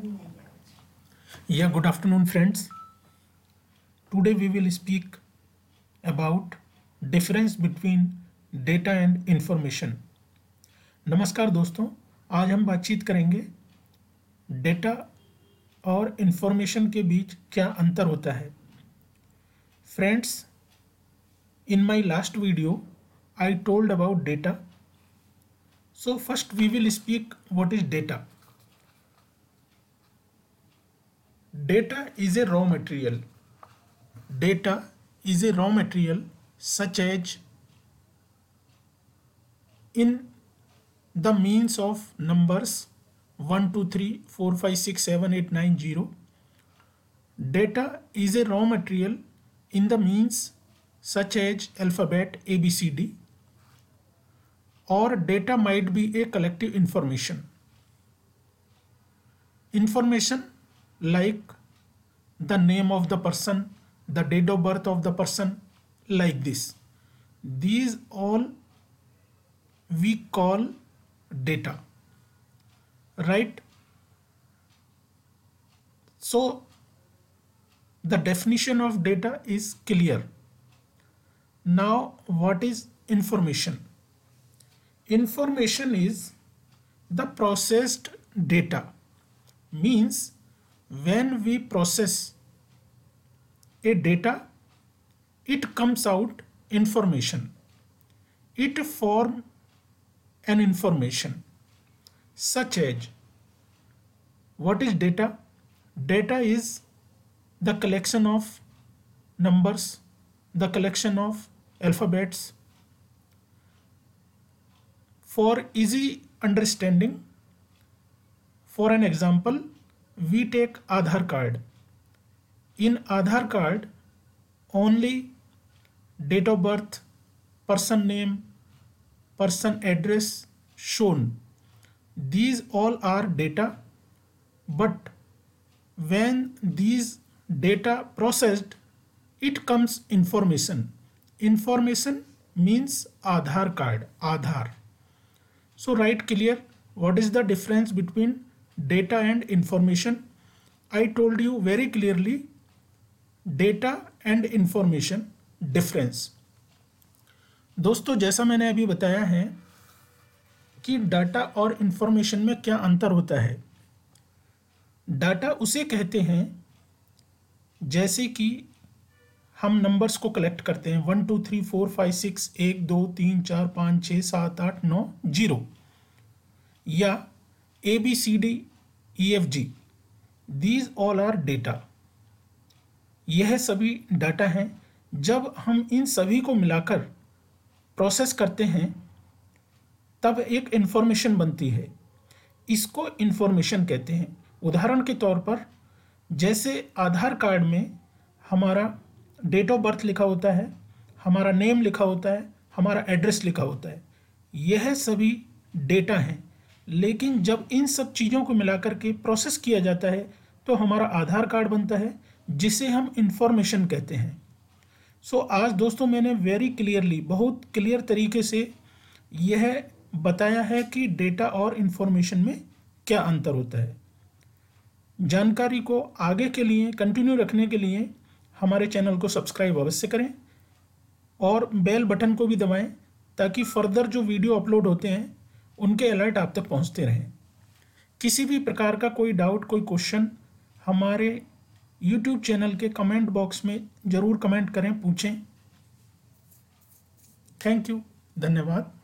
Yeah, good afternoon, friends. Today we will speak about difference between data and information. नमस्कार दोस्तों, आज हम बातचीत करेंगे डेटा और इंफॉर्मेशन के बीच क्या अंतर होता है. Friends, in my last video I told about data. So first we will speak what is data. Data is a raw material. Data is a raw material such as in the means of numbers 1 2 3 4 5 6 7 8 9 0. Data is a raw material in the means such as alphabet ABCD, or data might be a collective information. Information like the name of the person, the date of birth of the person, like this. These all we call data, right? So the definition of data is clear. Now what is information? Information is the processed data. Means when we process a data, it comes out information. It form an information such as, what is data? Data is the collection of numbers, the collection of alphabets. For easy understanding, for an example, we take Aadhaar card. In Aadhaar card, only date of birth, person name, person address shown. These all are data, but when these data processed, it comes information. Information means Aadhaar card, Aadhaar. So write clear what is the difference between data and information. I told you very clearly data and information difference. दोस्तों, जैसा मैंने अभी बताया है कि data और information में क्या अंतर होता है. डाटा उसे कहते हैं जैसे कि हम नंबर्स को कलेक्ट करते हैं 1 2 3 4 5 6 1 2 3 4 5 6 7 8 9 0, या ABCD EFG. These all are data. यह सभी डाटा हैं. जब हम इन सभी को मिलाकर प्रोसेस करते हैं तब एक इंफॉर्मेशन बनती है. इसको इंफॉर्मेशन कहते हैं. उदाहरण के तौर पर जैसे आधार कार्ड में हमारा डेट ऑफ बर्थ लिखा होता है, हमारा नेम लिखा होता है, हमारा एड्रेस लिखा होता है. यह सभी डेटा हैं. लेकिन जब इन सब चीज़ों को मिलाकर के प्रोसेस किया जाता है तो हमारा आधार कार्ड बनता है, जिसे हम इंफॉर्मेशन कहते हैं. सो आज दोस्तों मैंने वेरी क्लियरली, बहुत क्लियर तरीके से यह बताया है कि डेटा और इंफॉर्मेशन में क्या अंतर होता है. जानकारी को आगे के लिए कंटिन्यू रखने के लिए हमारे चैनल को सब्सक्राइब अवश्य करें और बेल बटन को भी दबाएं ताकि फर्दर जो वीडियो अपलोड होते हैं उनके अलर्ट आप तक पहुंचते रहें. किसी भी प्रकार का कोई डाउट, कोई क्वेश्चन हमारे YouTube चैनल के कमेंट बॉक्स में ज़रूर कमेंट करें, पूछें. थैंक यू, धन्यवाद.